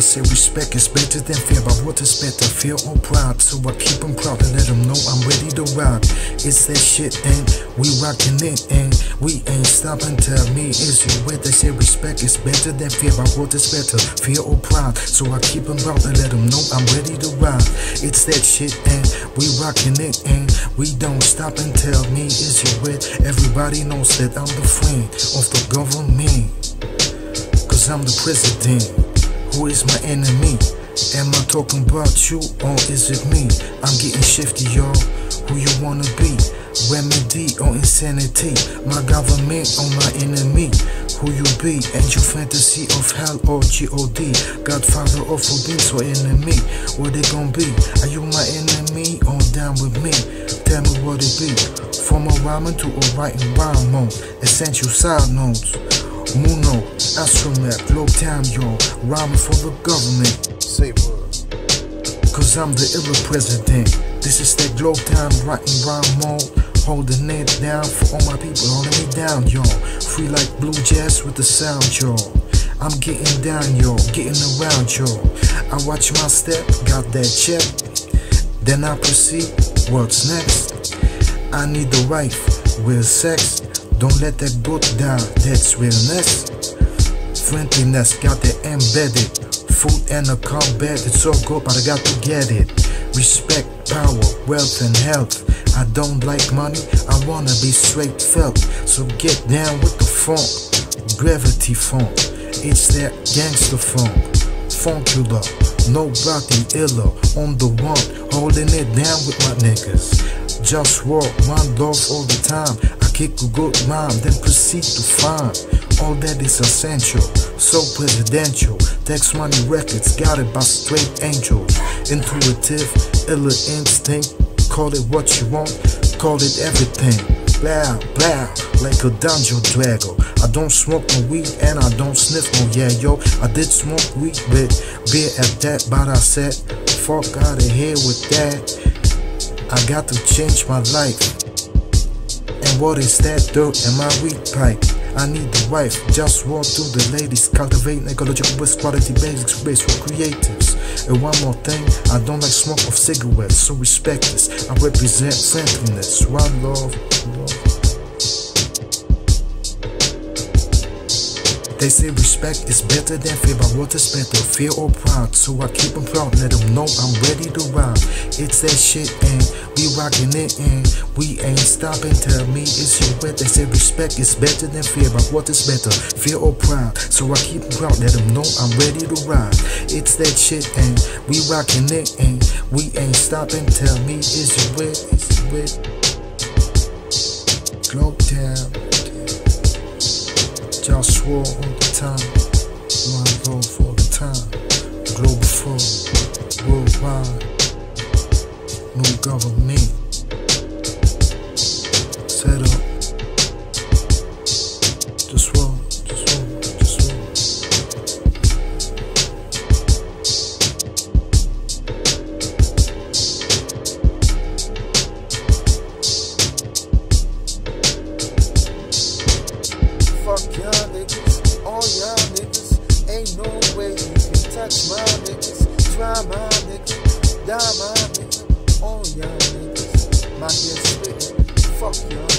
say respect is better than fear, but what is better, fear or pride? So I keep them proud and let them know I'm ready to ride. It's that shit and we rockin' it and we ain't stopping. Tell me, is you with? They say respect is better than fear, but what is better, fear or pride? So I keep them proud and let them know I'm ready to ride. It's that shit and we rockin' it and we don't stop. And tell me, is you with? Everybody knows that I'm the friend of the government, cause I'm the president. Who is my enemy? Am I talking about you or is it me? I'm getting shifty, y'all. Who you wanna be? Remedy or insanity? My government or my enemy? Who you be? Angel fantasy of hell or G.O.D? Godfather of obedience or enemy? What it gon' be? Are you my enemy or down with me? Tell me what it be. From a rhyming to a writing rhyme mode. Essential side notes. Muno, Astromet, Globe Time, y'all. Rhyming for the government. Say word. Cause I'm the illa president. This is that Globe Time writing rhyme mode. Holding it down for all my people, holding me down, y'all. Free like blue jazz with the sound, y'all. I'm getting down, y'all, getting around, y'all. I watch my step, got that check. Then I proceed, what's next? I need the wife, real sex. Don't let that goat die, that's realness. Friendliness, got that embedded. Food and a combat, it's all good, but I got to get it. Respect, power, wealth and health. I don't like money, I wanna be straight felt. So get down with the funk, gravity funk. It's that gangster funk, funkular. Nobody iller, on the one, holding it down with my niggas. Just walk, one love all the time. I kick a good rhyme, then proceed to find all that is essential, so presidential. Tax Money Records, got it by straight angels. Intuitive, illa instinct. Call it what you want, call it everything. Blah, blah, like a dungeon dragon. I don't smoke no weed and I don't sniff no yo. I did smoke weed with beer at that, but I said, fuck out of here with that. I got to change my life. And what is that dirt in my weed pipe? I need the wife, just walk through the ladies. Cultivate ecological best quality basics based for creatives. And one more thing, I don't like smoke of cigarettes, so respect this. I represent friendliness, one love. They say respect is better than fear, but what is better, fear or pride? So I keep them proud, let them know I'm ready to ride. It's that shit and we rockin' it and we ain't stopping. Tell me, is you with? They say respect is better than fear, but what is better, fear or pride? So I keep them proud, let them know I'm ready to ride. It's that shit and we rockin' it and we ain't stopping. Tell me, is you with? Is you with? Globe Town. Just war all the time, one love all the time. Global food, worldwide, no government. Set up, just war, just war, just war. Fuck y'all niggas, all y'all niggas. Ain't no way you can touch my niggas. Try my niggas, die my niggas. All y'all niggas, my head spittin'. Fuck y'all.